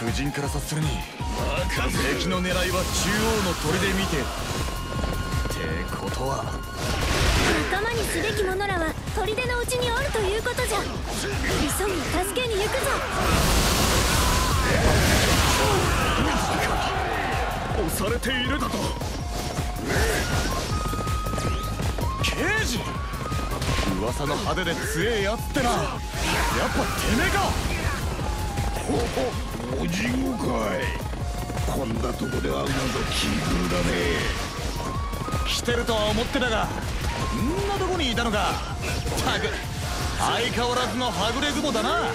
夫人から察するに敵の狙いは中央の砦見てってことは、 仲間にすべき者らは砦のうちにおるということじゃ。急ぎ助けに行くぞ。 押されているだと。刑事、噂の派手で強えやつってな、やっぱてめえか。 おじごかい。こんなとこで会うなど奇遇だね。 来てるとは思ってたが、んなとこにいたのか。たく相変わらずのはぐれ雲だな。 お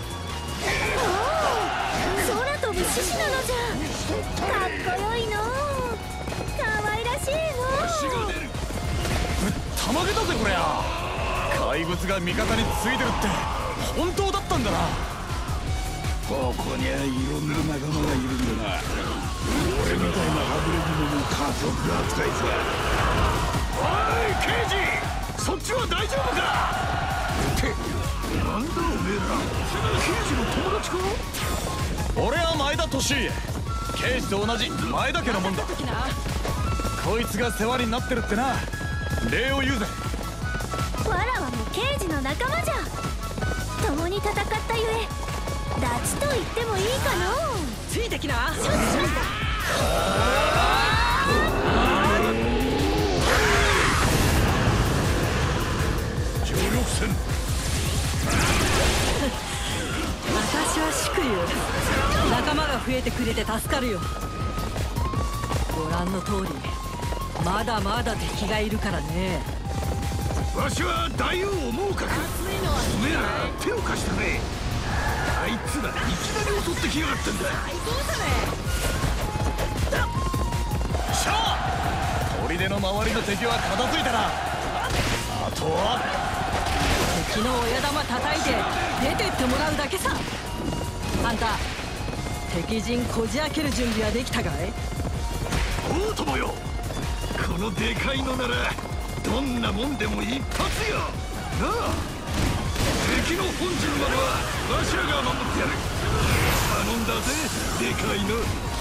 お、空飛ぶ獅子なのじゃ。かっこよいの。かわいらしいの。 ぶったまげたぜこりゃ。怪物が味方についてるって本当だったんだな。 ここにはいろんな仲間がいるんだな。俺みたいなはぐれ雲も家族扱いさ。おい刑事、そっちは大丈夫かってなんだおめえら。刑事の友達か。 俺は前田利家、刑事と同じ前田家のもんだ。こいつが世話になってるってな。礼を言うぜ。 わらわも刑事の仲間じゃ。共に戦ったゆえダチと言ってもいいかの。 ついてきな。 承知しました。 上力戦。 私は祝意。仲間が増えてくれて助かるよ。ご覧の通りまだまだ敵がいるからね。 わしは大王もうかく。おめえら手を貸したね。あいつらいきなり襲ってきやがったんだ。 しゃあ、砦の周りの敵は片付いたら、あとは敵の親玉叩いて出てってもらうだけさ。あんた敵陣こじ開ける準備はできたかい。 おうともよ、このでかいのならどんなもんでも一発よなあ。敵の本陣まではわしらが守ってやる。頼んだぜでかいの。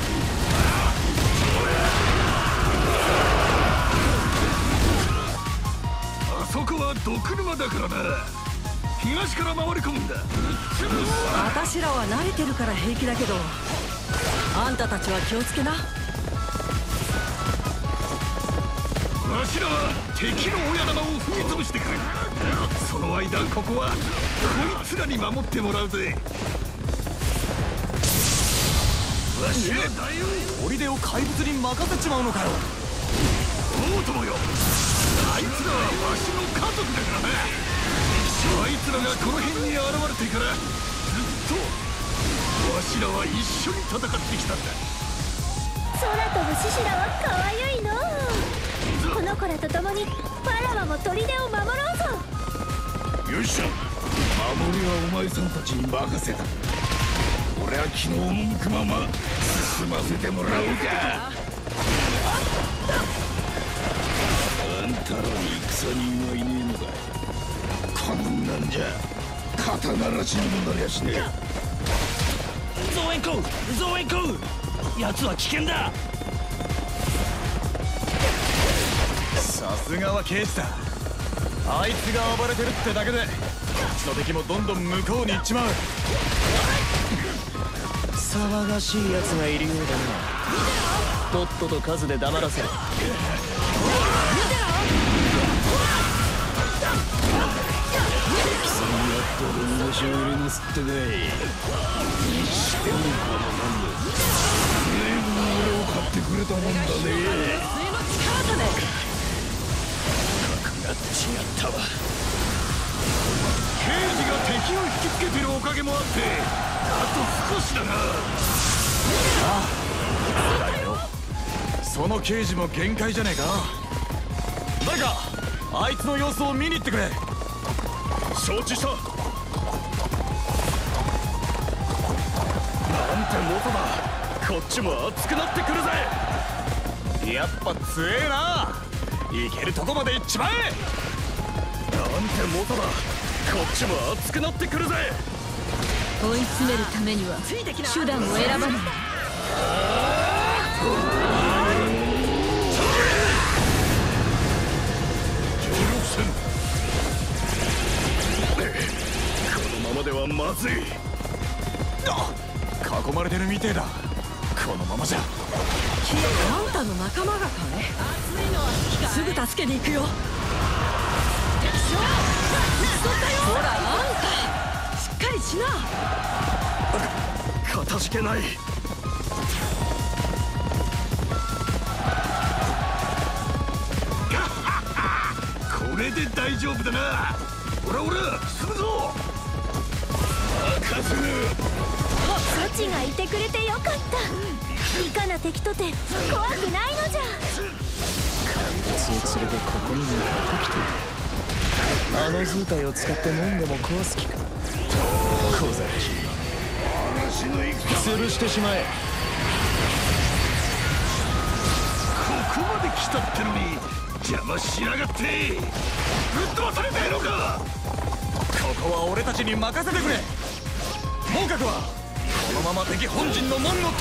あそこは毒沼だからな。東から回り込むんだ。 私らは慣れてるから平気だけど、あんたたちは気をつけな。 わしらは敵の親玉を踏み潰してくる。その間ここはこいつらに守ってもらうぜ。わしは大王。 砦を怪物に任せちまうのかよ。 おうともよ、あいつらはわしの家族だからな。あいつらがこの辺に現れてからずっとわしらは一緒に戦ってきたんだ。 空飛ぶ獅子らはかわゆいの。この子らと共にわらわも砦を守ろうぞ。 よっしゃ、守りはお前さんたちに任せた。俺は気の赴くまま進ませてもらおうか。あんたらに戦人はいねえのか。こんなんじゃ肩ならしにもなりゃしねえ。 増援校、増援校、奴は危険だ。 さすがは刑事だ。あいつが暴れてるってだけでこっちの敵もどんどん向こうに行っちまう。 騒がしい奴がいるようだな。とっとと数で黙らせる。 戦にあったら命を入れますってかい。にしてもこのなんだ。随分俺を買ってくれたもんだね。 水の力だね。 格が違ったわ。刑事が敵を引きつけてるおかげもあってあと少しだな。 だよ、その刑事も限界じゃねえか。誰かあいつの様子を見に行ってくれ。 承知した。なんて猛者だ。こっちも熱くなってくるぜ。 やっぱ強えな。行けるとこまで行っちまえ。 なんて猛者だ。こっちも熱くなってくるぜ。 追い詰めるためには手段を選ばない。 このままではまずい。 囲まれてるみてえだ。このままじゃ。 あんたの仲間がかね。すぐ助けに行くよ。ほらあんたしっかりしな。 かたじけない。これで大丈夫だな。ほらほら進むぞ。任せる。 ソチがいてくれてよかった。いかな敵とて怖くないのじゃ。 怪物を連れてここに向かってきている。あの図体を使って門でも壊す気か。小細工潰してしまえ。 ここまで来たってのに邪魔しやがって。ぶっ飛ばされたいのか。 ここは俺たちに任せてくれ。猛角はこのまま敵本陣の門を頼む。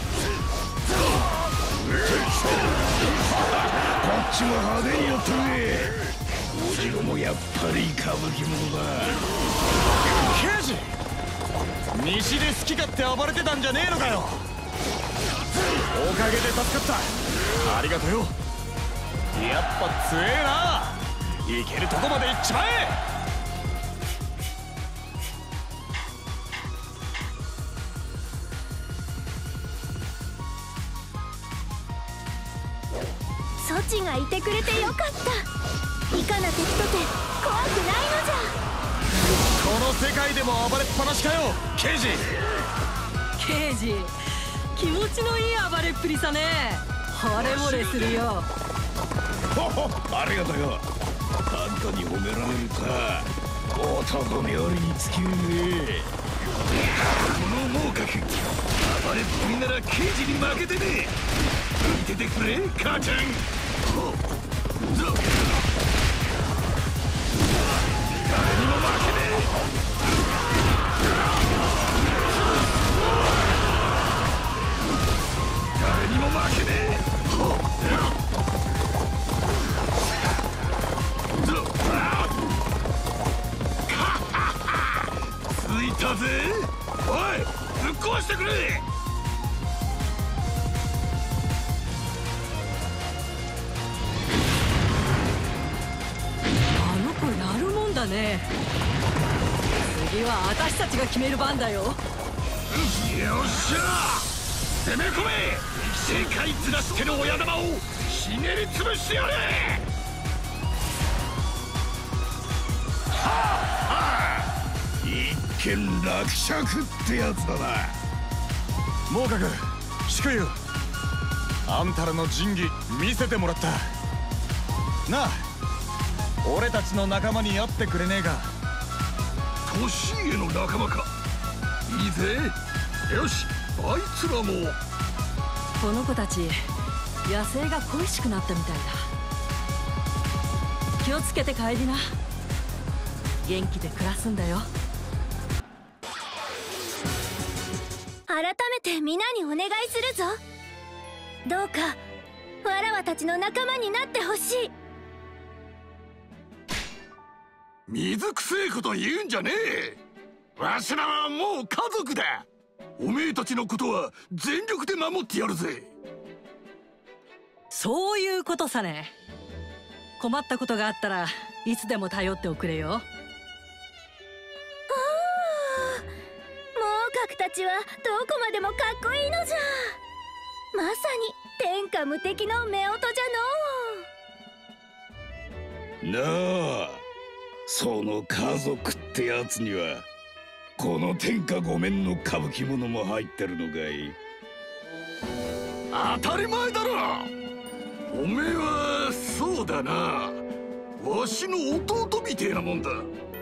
こっちも派手にやってくれ。おじろもやっぱり歌舞伎者だ。 刑事、西で好き勝手暴れてたんじゃねえのかよ。おかげで助かった。ありがとよ。やっぱ強えな。行けるとこまで行っちまえ。 ソチがいてくれてよかった。いかな敵とて怖くないのじゃ。 この世界でも暴れっぱなしかよ、刑事。 刑事、気持ちのいい暴れっぷりさね。惚れ惚れするよ。 ありがとよ。あんたに褒められるか。男冥利に尽きるね。この猛角暴れっぷりなら刑事に負けてね。見ててくれ母ちゃん。誰にも負けねえ。誰にも負けねえ。ついたぜ。おい、ぶっ壊してくれ。 やるもんだね。次は私たちが決める番だよ。 よっしゃ、攻め込め。世界ずらしてる親玉をひねり潰してやれ。はあ、一見落着ってやつだな。 猛角、祝意よ。あんたらの仁義見せてもらったなあ。俺たちの仲間に会ってくれねえか。 年家の仲間か。いいぜ。よし、あいつらも。 この子たち野生が恋しくなったみたいだ。気をつけて帰りな。元気で暮らすんだよ。 改めて皆にお願いするぞ。どうかわらわたちの仲間になってほしい。 水くせえこと言うんじゃねえ。わしらはもう家族だ。おめえたちのことは全力で守ってやるぜ。 そういうことさね。困ったことがあったらいつでも頼っておくれよ。 猛角たちはどこまでもかっこいいのじゃ。まさに天下無敵の夫婦じゃのう。 なあ、その家族ってやつにはこの天下御免の歌舞伎者も入ってるのかい。当たり前だろ。おめえはそうだな、わしの弟みてえなもんだ。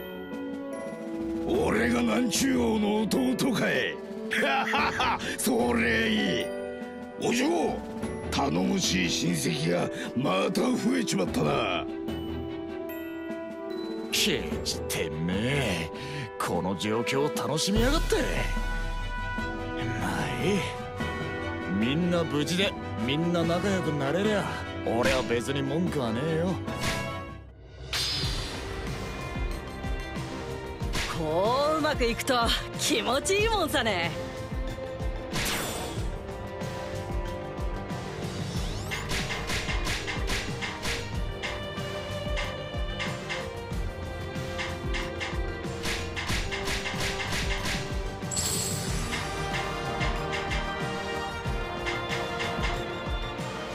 俺が南中王の弟かい。ははは、それいい。お嬢、頼もしい親戚がまた増えちまったな。 刑事てめえ、 この状況を楽しみやがって。まあいい、みんな無事でみんな仲良くなれりゃ俺は別に文句はねえよ。 こううまくいくと気持ちいいもんさね。